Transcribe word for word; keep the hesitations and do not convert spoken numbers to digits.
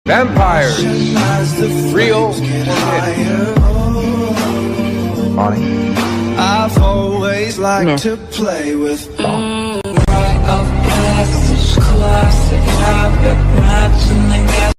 Vampires, real or myth? Bonnie. I've always liked No. to play with Right of passage, classic habit, matching the